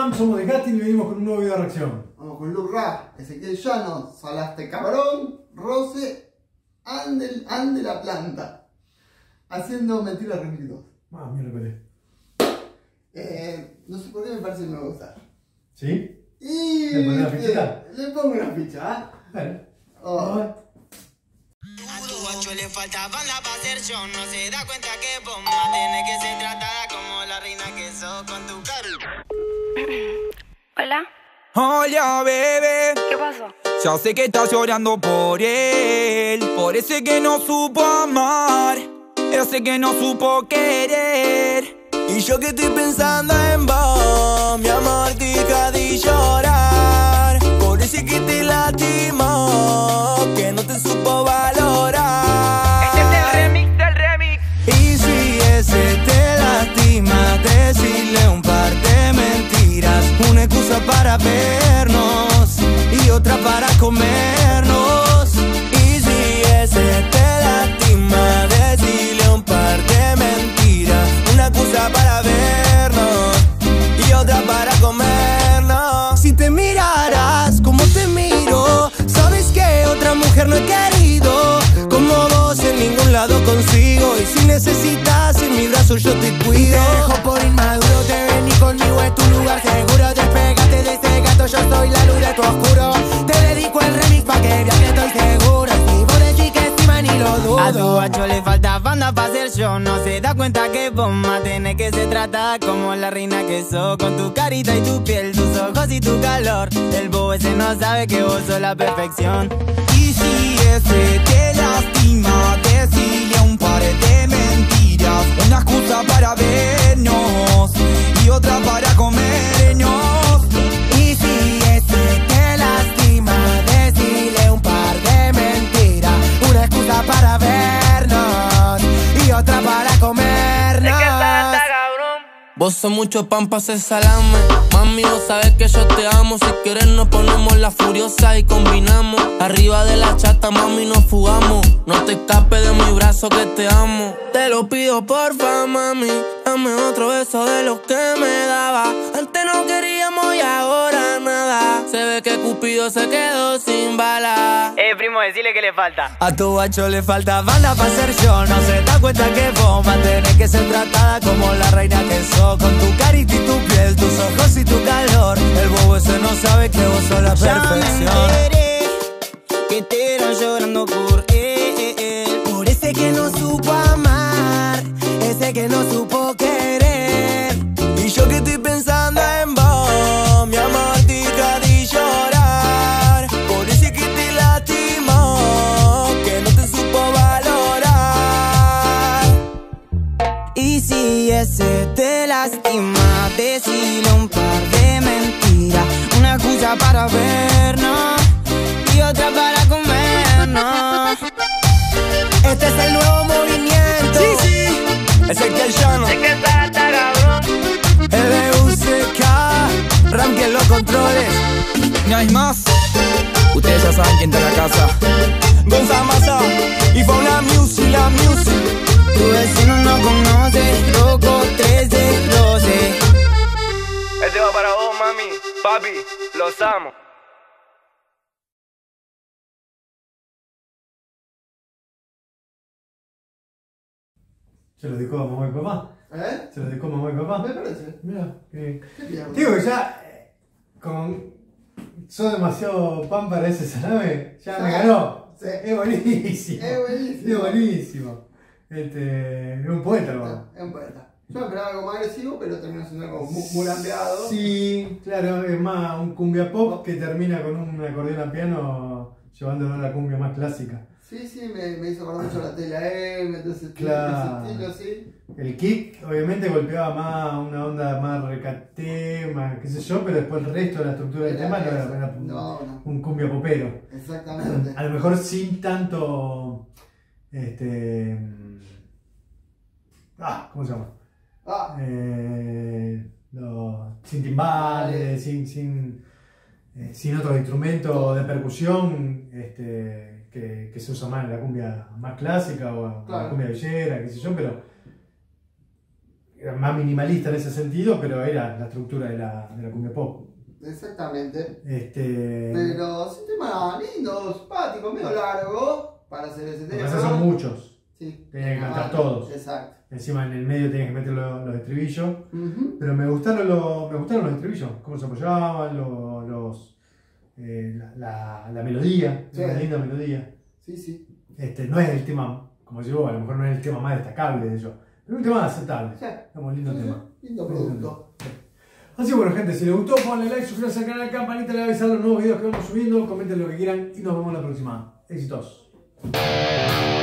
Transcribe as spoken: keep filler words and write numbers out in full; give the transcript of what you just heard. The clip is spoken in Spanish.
Sam, somos de casting y venimos con un nuevo video de reacción. Vamos con Luke Rap, Ezequiel Llanos, Salaste Cabrón, Rose, Ande, Ande la Planta. Haciendo Mentira Remix dos. Ah, miércoles. Eh, no sé por qué me parece que me va a gustar. ¿Sí? Y ¿Le pones la fichita? Le pongo una ficha, ¿eh? Vale. Oh. Oh. A tu guacho le falta banda para ser yo. No se da cuenta que vos más tenés que ser tratada como la reina que sos con tu cara. Hola, Hola, bebé. ¿qué pasó? Ya sé que estás llorando por él, por ese que no supo amar, ese que no supo querer. Y yo que estoy pensando en vos, mi amor, deja de llorar, por ese que te lastimó, que no te supo valorar. Este es el remix del remix. Y si ese te lastima, decirle un par de mentiras, una excusa para vernos y otra para comernos. Y si ese te lastima, decirle un par de mentiras, una excusa para vernos y otra para comernos. Si te miraras como te miro, sabes que otra mujer no he querido como vos, en ningún lado consigo. Y si necesitas en mi brazo yo te cuido. Te dejo por inmaduro, te vení conmigo, es tu lugar seguro. Despégate de ese gato, yo soy la luz de tu oscuro. Te dedico el remix pa' que veas que estoy seguro. Y vos decís que encima ni lo dudo. A tu guacho le falta banda para ser yo. No se da cuenta que vos más tenés que ser tratada como la reina que sos. Con tu carita y tu piel, tus ojos y tu calor. El bobo ese no sabe que vos sos la perfección. Y si ese te lastima, decirle un par de mentiras, una excusa para vernos y otra para comernos. Y si ese te lastima, decirle un par de mentiras, una excusa para vernos y otra para comernos. Vos sos mucho pan pa' hacer salame. Mami, vos sabes que yo te amo. Si quieres nos ponemos la furiosa y combinamos. Arriba de la chata, mami, nos fugamos. No te escapes de mi brazo que te amo. Te lo pido porfa, mami, dame otro beso de los que me daba. Antes no queríamos y ahora nada. Se ve que Cupido se quedó sin bala. Eh, primo, decile que le falta. A tu guacho le falta banda pa' ser yo. No se da cuenta que vos vas a tener que ser tratada como la reina que sos. Con tu carita y tu piel, tus ojos y tu calor. El bobo ese no sabe que vos sos la perfección. Ya me enteré que te eran llorando por él. Por ese que no supo amar, ese que no supo querer. Y yo que estoy pensando en vos, mi amor, deja de llorar, por ese que te lastimó, que no te supo valorar. Y si ese te lastima, decirle un par de mentiras, una excusa para vernos y otra para comernos. Este es el nuevo movimiento. Sí, sí, Ezequiel Llanos, Sé que está hasta cabrón. L U C K, Ram que los controles. No hay más, ustedes ya saben quién está en la casa. Gonza Massa y Fauna Music, la music. Tu vecino no conoce, loco tres de doce. Este va para vos, mami, papi, los amo. ¿Se lo dedicó a mamá y papá? ¿Eh? ¿Se lo dedicó a mamá y papá? Me parece. Mira, que... ¿Qué pierdo? Digo que ya, eh, con... Sos demasiado pan para ese salame, ya me ganó. Sí. Es buenísimo. Es buenísimo. Es buenísimo. Este, es un poeta, hermano. Es un poeta. Yo esperaba algo más agresivo, pero terminó siendo algo muy, muy ampliado. Sí, claro, es más un cumbia pop que termina con un acordeón a piano llevándolo a la cumbia más clásica. Sí, sí, me, me hizo acordar mucho la tela M, entonces Claro. ese estilo, sí. El kick obviamente golpeaba más una onda más recate, más qué sé yo, pero después el resto de la estructura del Era tema no era, eso. era un, No, no. un cumbia popero. Exactamente. A lo mejor sin tanto, este, ah, ¿cómo se llama? Ah, Eh, los, sin timbales, sin, sin, eh, sin otros instrumentos de percusión, este, que, que se usa más en la cumbia más clásica o en Claro. la cumbia villera, qué sé yo, pero era más minimalista en ese sentido, pero era la estructura de la, de la cumbia pop. Exactamente. Este, Pero es un tema lindo, simpático, medio largo para hacer ese lo tema. que pasa son muchos. Sí. Tenían que cantar Ah, todos. Exacto. Encima en el medio tenías que meter los, los estribillos. Uh-huh. Pero me gustaron los, me gustaron los estribillos, cómo se apoyaban, los, los, eh, la, la, la melodía, Sí. una linda melodía. Sí, sí. Este, no es el tema, como digo, a lo mejor no es el tema más destacable de ellos, pero es un tema aceptable. Sí. Es un lindo Sí, sí. tema. Lindo producto. Así que bueno, gente, si les gustó, ponle like, suscríbanse al canal, campanita, le va a avisar los nuevos videos que vamos subiendo, comenten lo que quieran y nos vemos la próxima. Éxitos.